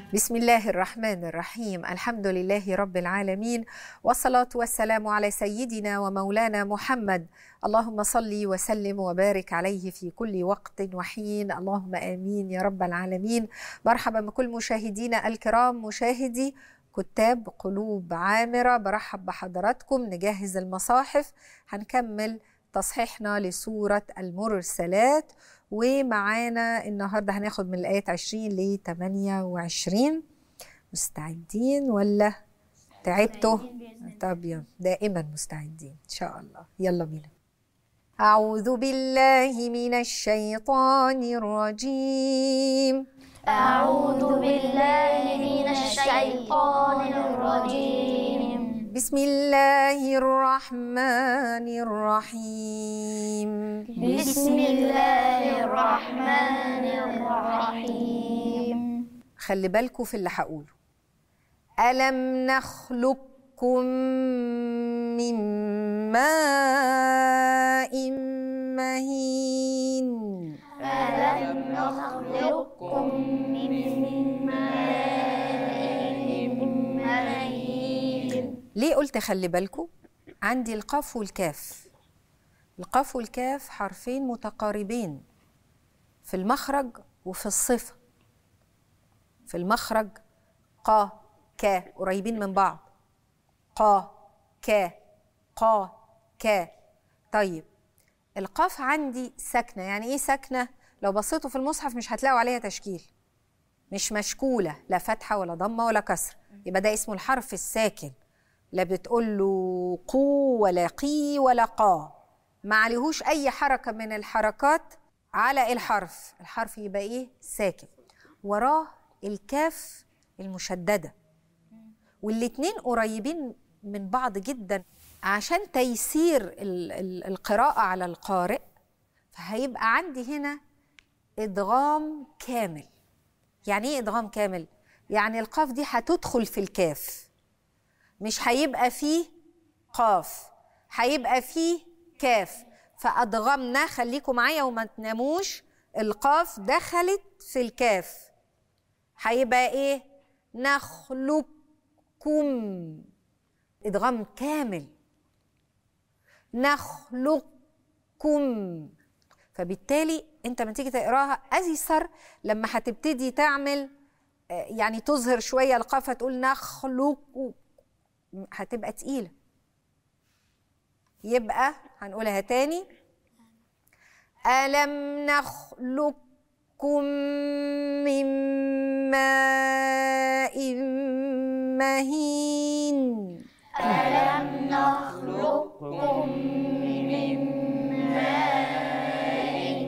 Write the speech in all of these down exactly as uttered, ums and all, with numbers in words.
بسم الله الرحمن الرحيم. الحمد لله رب العالمين، والصلاة والسلام على سيدنا ومولانا محمد. اللهم صل وسلم وبارك عليه في كل وقت وحين، اللهم آمين يا رب العالمين. مرحبا بكل مشاهدينا الكرام، مشاهدي كتاب قلوب عامرة، برحب بحضراتكم. نجهز المصاحف، هنكمل تصحيحنا لسورة المرسلات، ومعانا النهاردة هناخد من الآيات عشرين ل ثمانية وعشرين. مستعدين ولا تعبتوا؟ طب دائما مستعدين إن شاء الله. يلا بينا. أعوذ بالله من الشيطان الرجيم. أعوذ بالله من الشيطان الرجيم. بسم الله الرحمن الرحيم. بسم الله الرحمن الرحيم. خلي بالكوا في اللي هقوله. ألم نخلقكم من ماء مهين. ألم نخلقكم من ماء مهين. ليه قلت خلي بالكوا؟ عندي القاف والكاف. القاف والكاف حرفين متقاربين في المخرج وفي الصفة. في المخرج قا كا قريبين من بعض، قا كا قا كا. طيب القاف عندي ساكنة. يعني ايه ساكنة؟ لو بصيتوا في المصحف مش هتلاقوا عليها تشكيل، مش مشكولة، لا فتحة ولا ضمة ولا كسر، يبقى ده اسمه الحرف الساكن. لا بتقول له قو ولا قي ولا قا، ما عليهوش أي حركة من الحركات على الحرف. الحرف يبقى إيه؟ ساكن. وراه الكاف المشددة، والاتنين قريبين من بعض جدا. عشان تيسير ال ال القراءة على القارئ، فهيبقى عندي هنا إدغام كامل. يعني إيه إدغام كامل؟ يعني القاف دي هتدخل في الكاف، مش هيبقى فيه قاف، هيبقى فيه كاف. فأدغمنا، خليكم معايا وما تناموش، القاف دخلت في الكاف، هيبقى ايه؟ نخلقكم. إدغام كامل، نخلقكم. فبالتالي انت لما تيجي تقراها أيسر لما هتبتدي تعمل يعني تظهر شوية القاف، تقول نخلق، هتبقى تقيلة. يبقى هنقولها تاني. ألم نخلقكم من ماء مهين. ألم نخلقكم من ماء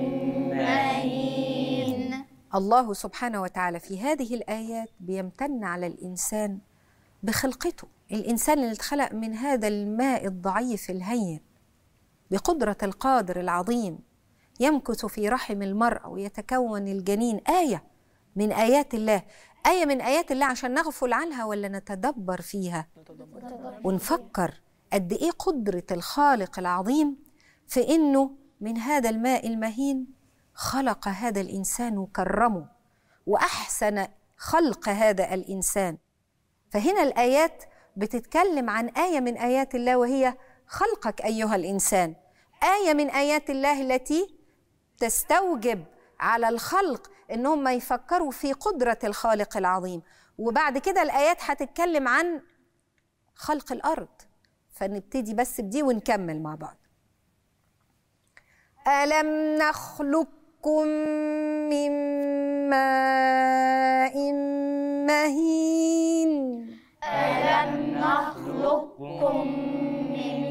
مهين. الله سبحانه وتعالى في هذه الآيات بيمتن على الإنسان بخلقته. الإنسان اللي اتخلق من هذا الماء الضعيف الهين بقدرة القادر العظيم، يمكث في رحم المرأة ويتكون الجنين. آية من آيات الله، آية من آيات الله عشان نغفل عنها ولا نتدبر فيها ونفكر قد إيه قدرة الخالق العظيم في إنه من هذا الماء المهين خلق هذا الإنسان وكرمه وأحسن خلق هذا الإنسان. فهنا الآيات بتتكلم عن آية من آيات الله، وهي خلقك أيها الإنسان. آية من آيات الله التي تستوجب على الخلق إنهم ما يفكروا في قدرة الخالق العظيم. وبعد كده الآيات هتتكلم عن خلق الأرض، فنبتدي بس بدي ونكمل مع بعض. ألم نخلقكم من ماء مهين. ألم نخلقكم من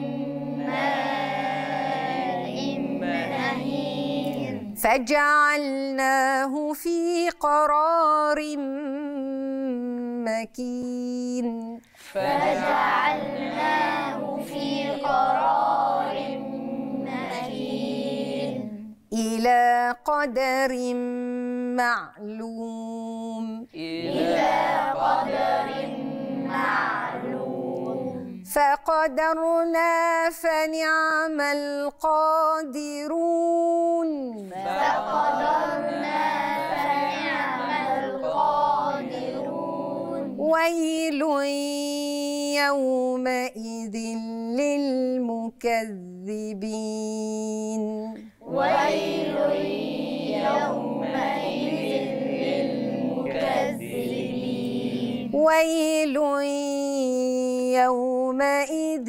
ماء مهين. فجعلناه في قرار مكين. فجعلناه في قرار مكين. إلى قدر معلوم. إلى قدر معلوم. فقدرنا فنعم القادرون. فقدرنا فنعم القادرون. للمكذبين ويل يومئذ للمكذبين ويل يومئذ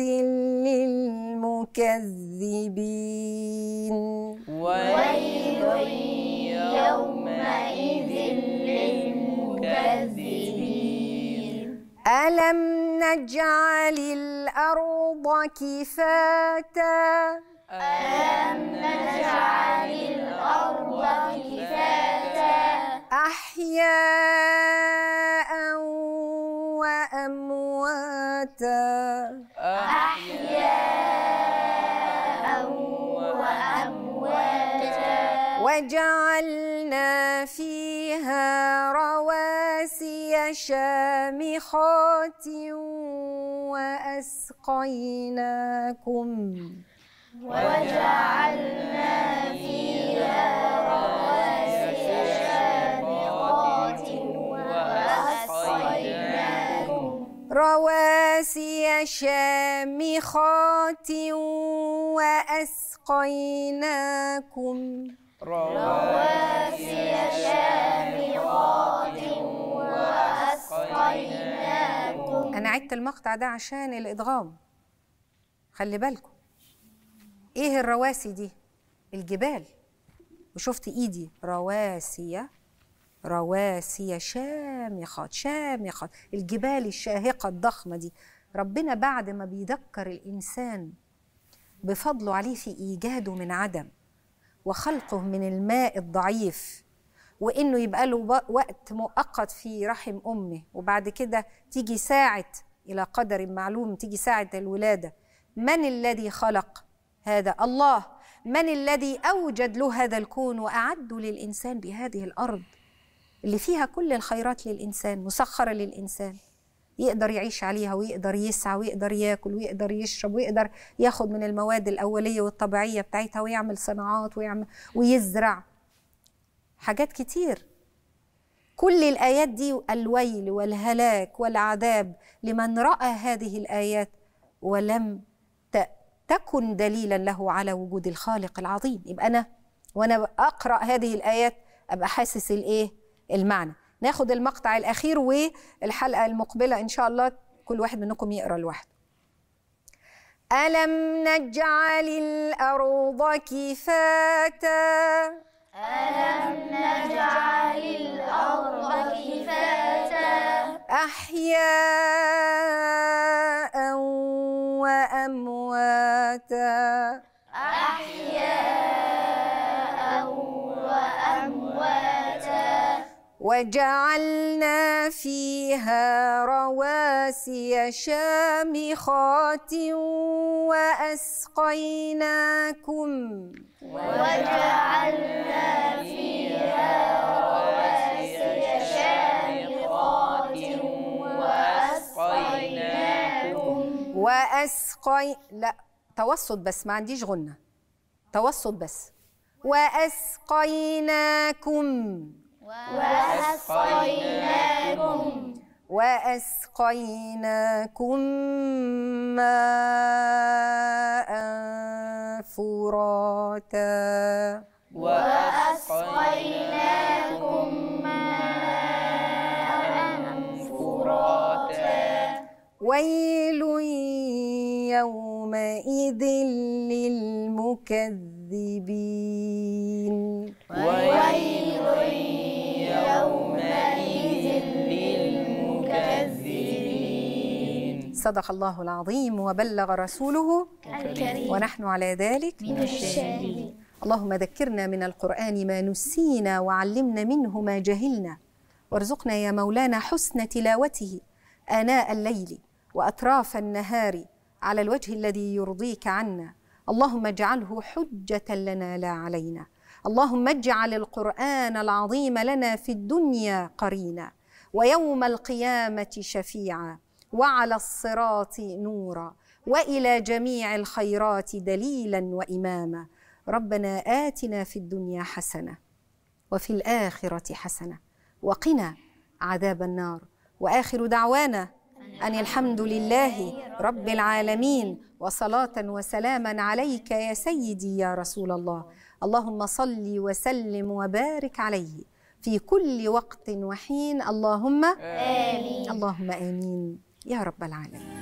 للمكذبين ويل يومئذ للمكذبين ألم نجعل الأرض كفاتا ألم نجعل الأرض كفاتا أحياء وأمواتا أحياء وأمواتا وجعلنا فيها رواسي شامخات وأسقيناكم وجعلنا فيها رواسي شامخات وأسقيناكم رواسي شامخات وأسقيناكم رواسي شامخات وأسقيناكم. أنا عدت المقطع ده عشان الإدغام، خلي بالكم. إيه الرواسي دي؟ الجبال. وشفت إيدي رواسي رواسي شامخات شامخات، الجبال الشاهقة الضخمة دي. ربنا بعد ما بيذكر الإنسان بفضله عليه في إيجاده من عدم وخلقه من الماء الضعيف، وإنه يبقى له وقت مؤقت في رحم أمه، وبعد كده تيجي ساعة إلى قدر معلوم تيجي ساعة الولادة. من الذي خلق هذا؟ الله. من الذي أوجد له هذا الكون وأعده للإنسان بهذه الأرض اللي فيها كل الخيرات للإنسان، مسخرة للإنسان، يقدر يعيش عليها ويقدر يسعى ويقدر ياكل ويقدر يشرب ويقدر ياخد من المواد الأولية والطبيعية بتاعتها ويعمل صناعات ويعمل ويزرع حاجات كتير. كل الآيات دي الويل والهلاك والعذاب لمن رأى هذه الآيات ولم تكن دليلا له على وجود الخالق العظيم. يبقى أنا وأنا أقرأ هذه الآيات أبقى حاسس الإيه؟ المعنى. ناخد المقطع الأخير والحلقة المقبلة إن شاء الله كل واحد منكم يقرأ لوحده. ألم نجعل الأرض كفاتا ألم نجعل الأرض كفاتا أحياء وأمواتا أحياء وأمواتا وجعلنا فيها رواسي شامخات وأسقيناكم وجعلنا فيها رواسي شامخات وأسقيناكم وأسقي لا توسط بس، ما عنديش غنة، توسط بس. وأسقيناكم وأسقيناكم وأسقيناكم ماء فراتا وأسقيناكم ماء فراتا ويل يومئذ للمكذبين ويل يومئذ للمكذبين. صدق الله العظيم وبلغ رسوله الكريم ونحن على ذلك من الشاهدين. اللهم ذكرنا من القرآن ما نسينا وعلمنا منه ما جهلنا، وارزقنا يا مولانا حسن تلاوته آناء الليل وأطراف النهار على الوجه الذي يرضيك عنا. اللهم اجعله حجة لنا لا علينا. اللهم اجعل القرآن العظيم لنا في الدنيا قرينا، ويوم القيامة شفيعا، وعلى الصراط نورا، وإلى جميع الخيرات دليلا وإماما. ربنا آتنا في الدنيا حسنة وفي الآخرة حسنة وقنا عذاب النار. وآخر دعوانا أن الحمد لله رب العالمين، وصلاة وسلاما عليك يا سيدي يا رسول الله. اللهم صل وسلم وبارك عليه في كل وقت وحين. اللهم آمين. اللهم آمين يا رب العالمين.